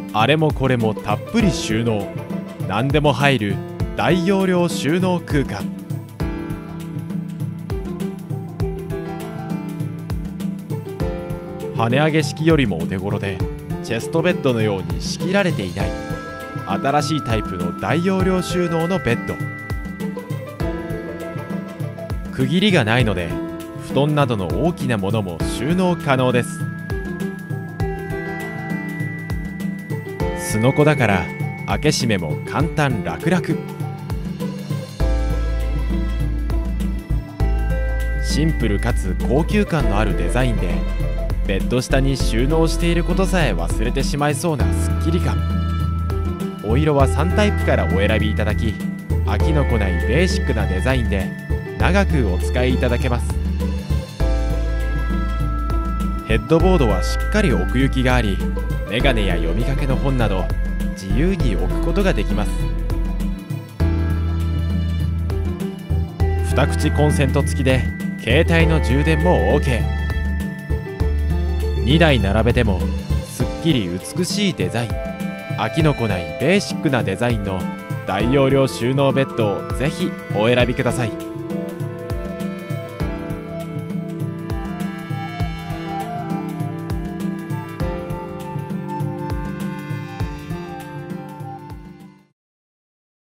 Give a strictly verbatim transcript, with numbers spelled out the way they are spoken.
あれもこれもたっぷり収納、何でも入る大容量収納空間。跳ね上げ式よりもお手頃で、チェストベッドのように仕切られていない新しいタイプの大容量収納のベッド。区切りがないので布団などの大きなものも収納可能です。すのこだから開け閉めも簡単楽々。シンプルかつ高級感のあるデザインで、ベッド下に収納していることさえ忘れてしまいそうなスッキリ感。お色はさんタイプからお選びいただき、飽きのこないベーシックなデザインで長くお使いいただけます。ヘッドボードはしっかり奥行きがあり、メガネや読みかけの本など自由に置くことができます。二口コンセント付きで携帯の充電も オーケー。 にだい並べてもすっきり美しいデザイン、飽きのこないベーシックなデザインの大容量収納ベッドをぜひお選びください。